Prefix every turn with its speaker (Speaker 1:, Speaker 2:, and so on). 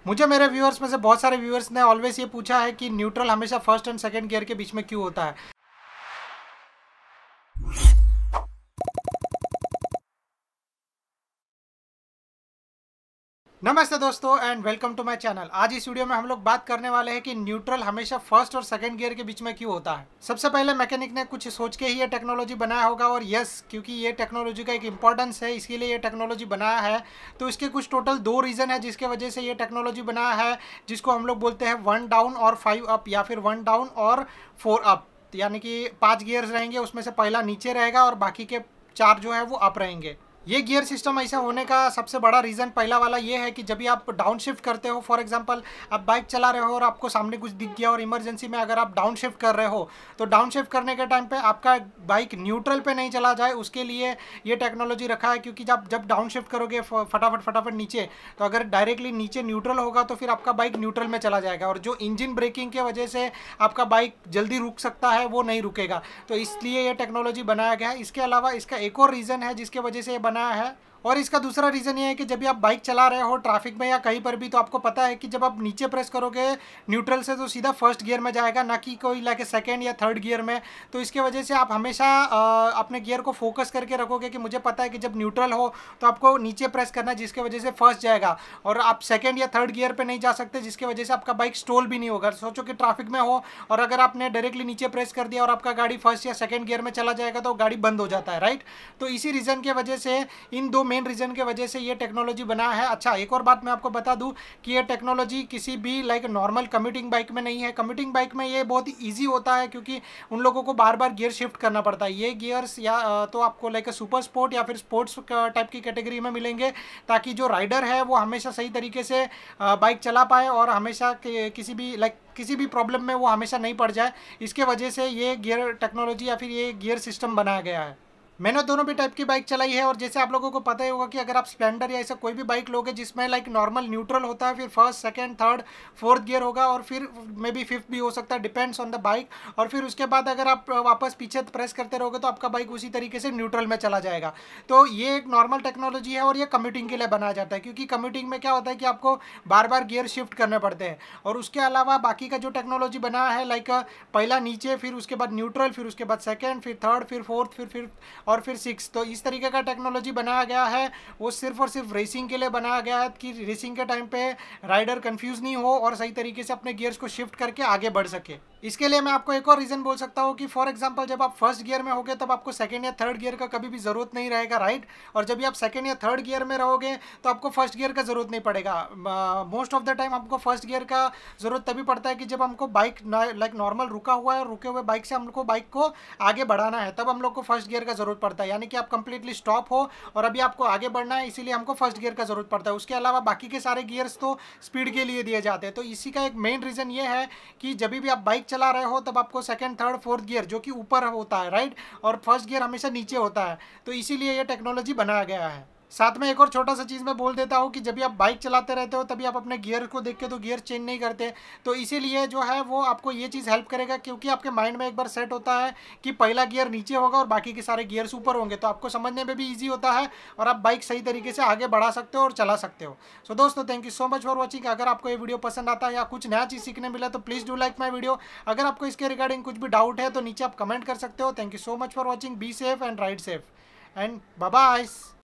Speaker 1: मुझे मेरे व्यूअर्स में से बहुत सारे व्यूअर्स ने ऑलवेज ये पूछा है कि न्यूट्रल हमेशा फर्स्ट एंड सेकंड गियर के बीच में क्यों होता है। नमस्ते दोस्तों and welcome to my channel. आज इस वीडियो में हम लोग बात करने वाले हैं कि न्यूट्रल हमेशा फर्स्ट और सेकंड गियर के बीच में क्यों होता है। सबसे पहले मैकेनिक ने कुछ सोच के ही ये टेक्नोलॉजी बनाया होगा, और यस, क्योंकि ये टेक्नोलॉजी का एक इंपॉर्टेंस है इसके लिए ये टेक्नोलॉजी बनाया है। तो इसके कुछ टोटल 2 रीज़न है जिसके वजह से ये टेक्नोलॉजी बनाया है, जिसको हम लोग बोलते हैं 1 डाउन और 5 अप, या फिर 1 डाउन और 4 अप। यानी कि 5 गियर्स रहेंगे, उसमें से पहला नीचे रहेगा और बाकी के 4 जो है वो अप रहेंगे। ये गियर सिस्टम ऐसा होने का सबसे बड़ा रीज़न पहला वाला ये है कि जब भी आप डाउन शिफ्ट करते हो, फॉर एग्जांपल आप बाइक चला रहे हो और आपको सामने कुछ दिख गया और इमरजेंसी में अगर आप डाउन शिफ्ट कर रहे हो, तो डाउन शिफ्ट करने के टाइम पे आपका बाइक न्यूट्रल पे नहीं चला जाए उसके लिए ये टेक्नोलॉजी रखा है। क्योंकि जब डाउन शिफ्ट करोगे फटाफट नीचे, तो अगर डायरेक्टली नीचे न्यूट्रल होगा तो फिर आपका बाइक न्यूट्रल में चला जाएगा, और जो इंजन ब्रेकिंग की वजह से आपका बाइक जल्दी रुक सकता है वो नहीं रुकेगा। तो इसलिए ये टेक्नोलॉजी बनाया गया है। इसके अलावा इसका एक और रीज़न है जिसके वजह से ये बनाया है, और इसका दूसरा रीज़न ये है कि जब भी आप बाइक चला रहे हो ट्रैफिक में या कहीं पर भी, तो आपको पता है कि जब आप नीचे प्रेस करोगे न्यूट्रल से तो सीधा फर्स्ट गियर में जाएगा, ना कि कोई लाके सेकंड या थर्ड गियर में। तो इसके वजह से आप हमेशा अपने गियर को फोकस करके रखोगे कि मुझे पता है कि जब न्यूट्रल हो तो आपको नीचे प्रेस करना है, जिसके वजह से फर्स्ट जाएगा, और आप सेकेंड या थर्ड गियर पर नहीं जा सकते, जिसकी वजह से आपका बाइक स्टॉल भी नहीं होगा। सोचो कि ट्रैफिक में हो और अगर आपने डायरेक्टली नीचे प्रेस कर दिया और आपका गाड़ी फर्स्ट या सेकेंड गियर में चला जाएगा तो गाड़ी बंद हो जाता है, राइट। तो इसी रीज़न की वजह से, इन 2 मेन रीज़न के वजह से ये टेक्नोलॉजी बनाया है। अच्छा, एक और बात मैं आपको बता दूं कि ये टेक्नोलॉजी किसी भी लाइक नॉर्मल कम्यूटिंग बाइक में नहीं है। कम्यूटिंग बाइक में ये बहुत ही ईजी होता है क्योंकि उन लोगों को बार बार गियर शिफ्ट करना पड़ता है। ये गियर्स या तो आपको लाइक सुपर स्पोर्ट या फिर स्पोर्ट्स टाइप की कैटेगरी में मिलेंगे, ताकि जो राइडर है वो हमेशा सही तरीके से बाइक चला पाए और हमेशा किसी भी प्रॉब्लम में वो हमेशा नहीं पड़ जाए। इसके वजह से ये गियर टेक्नोलॉजी या फिर ये गियर सिस्टम बनाया गया है। मैंने दोनों भी टाइप की बाइक चलाई है, और जैसे आप लोगों को पता ही होगा कि अगर आप स्प्लेंडर या ऐसा कोई भी बाइक लोगे जिसमें लाइक नॉर्मल न्यूट्रल होता है, फिर first second third fourth gear होगा, और फिर मे बी फिफ्थ भी हो सकता है, डिपेंड्स ऑन द बाइक। और फिर उसके बाद अगर आप वापस पीछे प्रेस करते रहोगे तो आपका बाइक उसी तरीके से न्यूट्रल में चला जाएगा। तो ये एक नॉर्मल टेक्नोलॉजी है और ये कम्यूटिंग के लिए बनाया जाता है, क्योंकि कम्यूटिंग में क्या होता है कि आपको बार बार गियर शिफ्ट करने पड़ते हैं। और उसके अलावा बाकी का जो टेक्नोलॉजी बनाया है, लाइक पहला नीचे, फिर उसके बाद न्यूट्रल, फिर उसके बाद सेकेंड, फिर थर्ड, फिर फोर्थ, फिर फिफ्थ और फिर सिक्स। तो इस तरीके का टेक्नोलॉजी बनाया गया है, वो सिर्फ और सिर्फ रेसिंग के लिए बनाया गया है कि रेसिंग के टाइम पे राइडर कंफ्यूज नहीं हो और सही तरीके से अपने गियर्स को शिफ्ट करके आगे बढ़ सके। इसके लिए मैं आपको एक और रीज़न बोल सकता हूँ कि फॉर एग्जांपल जब आप फर्स्ट गियर में होगे तब आपको सेकंड या थर्ड गियर का कभी भी ज़रूरत नहीं रहेगा, राइट। और जब भी आप सेकंड या थर्ड गियर में रहोगे तो आपको फर्स्ट गियर का ज़रूरत नहीं पड़ेगा। मोस्ट ऑफ द टाइम आपको फर्स्ट गियर का ज़रूरत तभी पड़ता है कि जब हमको बाइक लाइक नॉर्मल रुका हुआ है, रुके हुए बाइक से हमको बाइक को आगे बढ़ाना है, तब हम लोग को फर्स्ट गियर का ज़रूरत पड़ता है। यानी कि आप कंप्लीटली स्टॉप हो और अभी आपको आगे बढ़ना है, इसीलिए हमको फर्स्ट गियर का ज़रूरत पड़ता है। उसके अलावा बाकी के सारे गियर्स तो स्पीड के लिए दिए जाते हैं। तो इसी का एक मेन रीज़न ये है कि जब भी आप बाइक चला रहे हो तब आपको सेकंड थर्ड फोर्थ गियर जो कि ऊपर होता है, राइट, और फर्स्ट गियर हमेशा नीचे होता है। तो इसीलिए ये टेक्नोलॉजी बनाया गया है। साथ में एक और छोटा सा चीज़ मैं बोल देता हूँ कि जब भी आप बाइक चलाते रहते हो तभी आप अपने गियर को देख के तो गियर चेंज नहीं करते। तो इसीलिए जो है वो आपको ये चीज़ हेल्प करेगा, क्योंकि आपके माइंड में एक बार सेट होता है कि पहला गियर नीचे होगा और बाकी के सारे गियर्स ऊपर होंगे, तो आपको समझने में भी ईजी होता है और आप बाइक सही तरीके से आगे बढ़ा सकते हो और चला सकते हो। सो दोस्तों, thank you so much for watching. अगर आपको ये वीडियो पसंद आता है या कुछ नया चीज़ सीखने मिला तो please do like my video. अगर आपको इसके रिगार्डिंग कुछ भी डाउट है तो नीचे आप कमेंट कर सकते हो। Thank you so much for watching. Be safe and ride safe and bye bye.